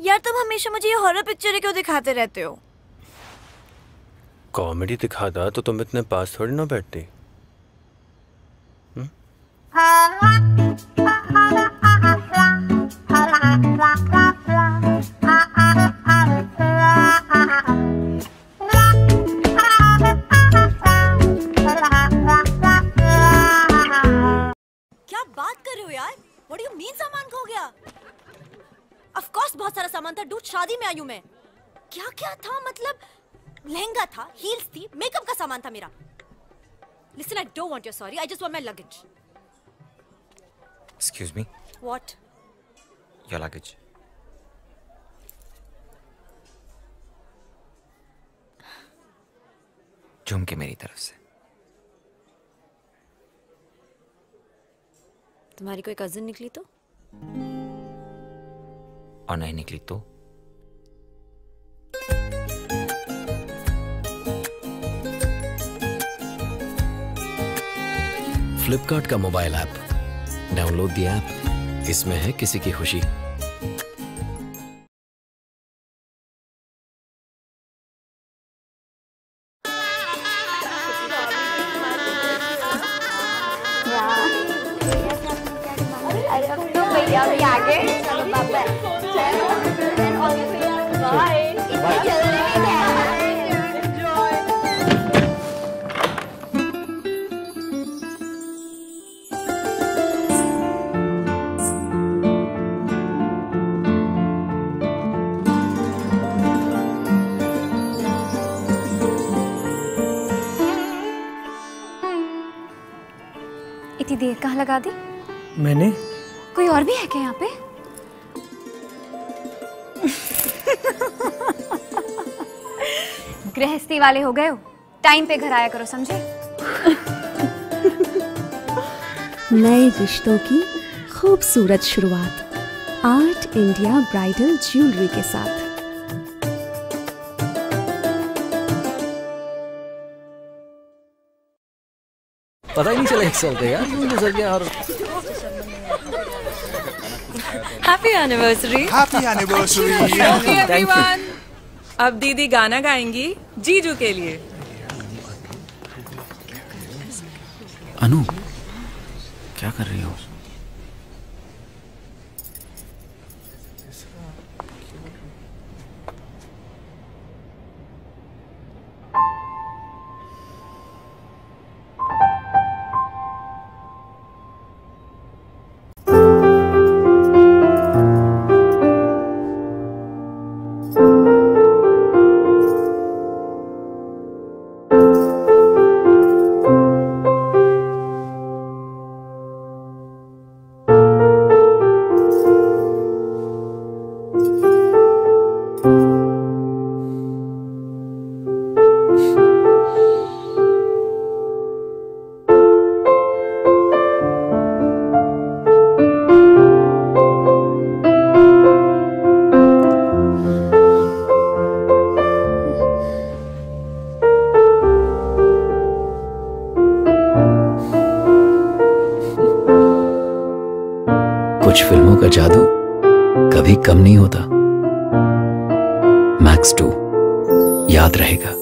यार तुम हमेशा मुझे ये हॉरर पिक्चर क्यों दिखाते रहते हो? कॉमेडी दिखाता तो तुम इतने पास थोड़ी ना बैठती। क्या बात कर रहे हो यार? What do you mean सामान खो गया? Of course बहुत सारा सामान था, डूड शादी में आई हूँ मैं। क्या क्या था मतलब? लहंगा था, हील्स थी, मेकअप का सामान था मेरा। Listen, I don't want your sorry, I just want my luggage. Excuse me. What? Your luggage. झूम के मेरी तरफ से। तुम्हारी कोई कजिन निकली तो? और नहीं निकली तो? फ्लिपकार्ट का mobile app, download the app, इसमें है किसी की खुशी। इतनी देर कहाँ लगा दी? मैंने? कोई और भी है क्या यहाँ पे? गृहस्थी वाले हो गए हो, टाइम पे घर आया करो, समझे? नए रिश्तों की खूबसूरत शुरुआत आर्ट इंडिया ब्राइडल ज्वेलरी के साथ। पता ही नहीं चला 1 साल का यार गुजर गया। और happy anniversary. Happy anniversary everyone. अब दीदी गाना गाएंगी जीजू के लिए। अनु, क्या कर रही हो? कुछ फिल्मों का जादू कभी कम नहीं होता। मैक्स 2 याद रहेगा।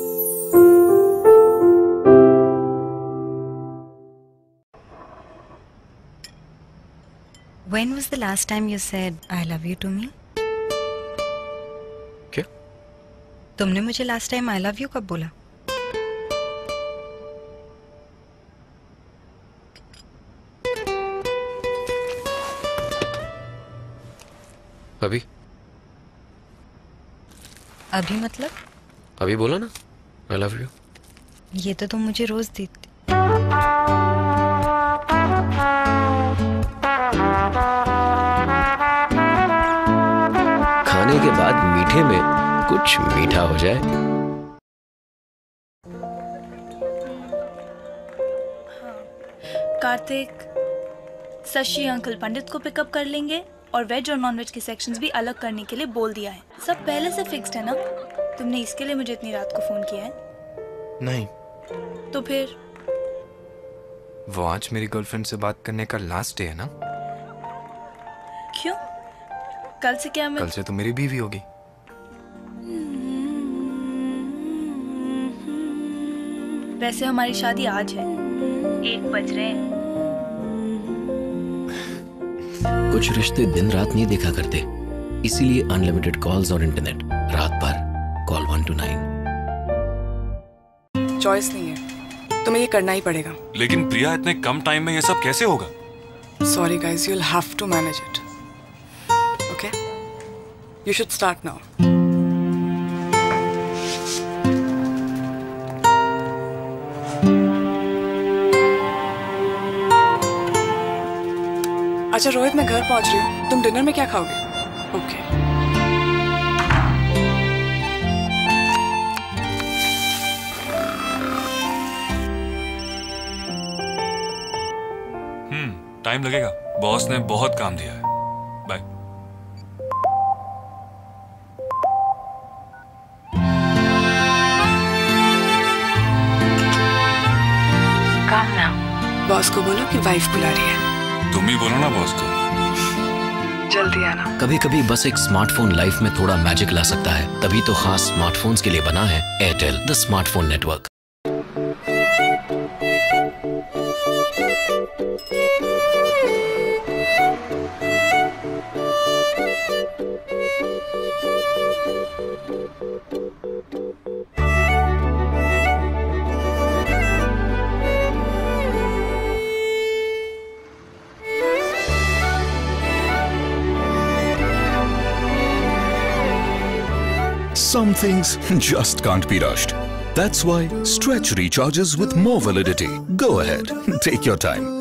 When was the last time you said I love you to me? क्या? तुमने मुझे last time I love you कब बोला? अभी? अभी मतलब? अभी बोला ना I love you। ये तो तुम मुझे रोज देती। खाने के बाद मीठे में कुछ मीठा हो जाए। कार्तिक, शशि अंकल पंडित को पिकअप कर लेंगे और वेज और नॉनवेज के सेक्शंस भी अलग करने के लिए बोल दिया है। सब पहले से फिक्स्ड है ना? तुमने इसके लिए मुझे इतनी रात को फोन किया है? नहीं। तो फिर? वो आज मेरी गर्लफ्रेंड से बात करने का लास्ट डे है ना? क्यों? कल से क्या मैं कल से तो मेरी बीवी होगी। वैसे हमारी शादी आज है, 1 बज रहे हैं। कुछ रिश्ते दिन रात नहीं देखा करते, इसीलिए अनलिमिटेड कॉल्स और इंटरनेट रात भर। Call 1 to 9। चॉइस नहीं है, तुम्हें ये करना ही पड़ेगा। लेकिन प्रिया, इतने कम टाइम में ये सब कैसे होगा? Sorry guys, you'll have to manage it. Okay? You should start now. अच्छा रोहित, मैं घर पहुंच रही हूँ। तुम डिनर में क्या खाओगे? ओके। टाइम लगेगा, बॉस ने बहुत काम दिया है। बाय। काम ना। बॉस को बोलो कि वाइफ बुला रही है। तुम ही बोलो ना बॉस को। जल्दी आना। कभी कभी बस एक स्मार्टफोन लाइफ में थोड़ा मैजिक ला सकता है, तभी तो खास स्मार्टफोन्स के लिए बना है Airtel the smartphone network. Some things just can't be rushed. That's why Stretch recharges with more validity. Go ahead, take your time.